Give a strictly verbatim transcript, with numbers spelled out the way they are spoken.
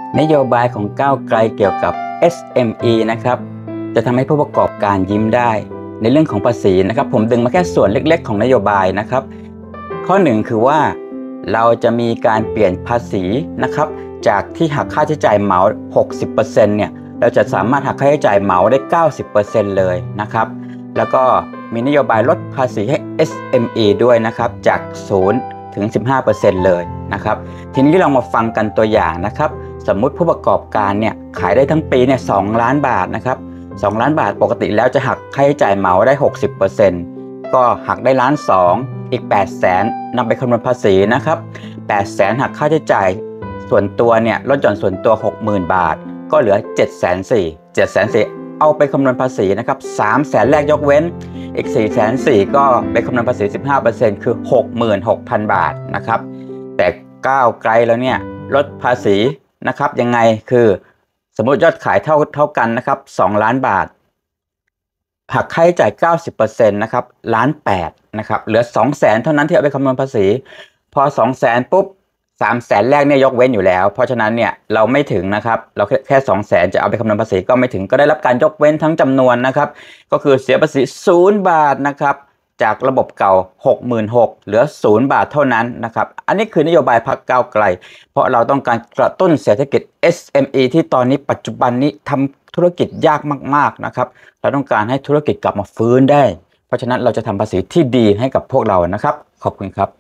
นโยบายของก้าวไกลเกี่ยวกับ เอส เอ็ม อี นะครับจะทำให้ผู้ประกอบการยิ้มได้ในเรื่องของภาษีนะครับผมดึงมาแค่ส่วนเล็กๆของนโยบายนะครับข้อหนึ่งคือว่าเราจะมีการเปลี่ยนภาษีนะครับจากที่หักค่าใช้จ่ายเหมา หกสิบเปอร์เซ็นต์ เนี่ยเราจะสามารถหักค่าใช้จ่ายเหมาได้ เก้าสิบเปอร์เซ็นต์ เลยนะครับแล้วก็มีนโยบายลดภาษีให้ เอส เอ็ม อี ด้วยนะครับจากศูนย์ถึง สิบห้าเปอร์เซ็นต์ เลยนะครับทีนี้เรามาฟังกันตัวอย่างนะครับสมมุติผู้ประกอบการเนี่ยขายได้ทั้งปีเนี่ยสองล้านบาทนะครับสองล้านบาทปกติแล้วจะหักค่าใช้จ่ายเหมาได้ หกสิบเปอร์เซ็นต์ ก็หักได้ล้านสองอีก แปดแสนนำไปคำนวณภาษีนะครับแปดแสนหักค่าใช้จ่ายส่วนตัวเนี่ยลดหย่อนส่วนตัว หกหมื่น บาทก็เหลือ เจ็ดแสนสี่หมื่น เจ็ดแสนสี่หมื่นเอาไปคำนวณภาษีนะครับสามแสนแรกยกเว้นอีก สี่แสนสี่หมื่น ก็ไปคำนวณภาษี สิบห้าเปอร์เซ็นต์ คือ หกหมื่นหกพัน บาทนะครับแต่ก้าวไกลแล้วเนี่ยลดภาษีนะครับยังไงคือสมมุติยอดขายเท่าเท่ากันนะครับสองล้านบาทหักค่าใช้จ่าย เก้าสิบเปอร์เซ็นต์ นะครับล้านแปดนะครับเหลือ สองแสน เท่านั้นที่เอาไปคำนวณภาษีพอ สองแสน ปุ๊บสามแสนแรกเนี่ยยกเว้นอยู่แล้วเพราะฉะนั้นเนี่ยเราไม่ถึงนะครับเราแค่แค่ สองแสน จะเอาไปคำนวณภาษีก็ไม่ถึงก็ได้รับการยกเว้นทั้งจำนวนนะครับก็คือเสียภาษีศูนย์บาทนะครับจากระบบเก่า หกหมื่นหกพัน เหลือศูนย์บาทเท่านั้นนะครับอันนี้คือนโยบายพรรคก้าวไกลเพราะเราต้องการกระตุ้นเศรษฐกิจ เอส เอ็ม อี ที่ตอนนี้ปัจจุบันนี้ทำธุรกิจยากมากๆนะครับเราต้องการให้ธุรกิจกลับมาฟื้นได้เพราะฉะนั้นเราจะทำภาษีที่ดีให้กับพวกเรานะครับขอบคุณครับ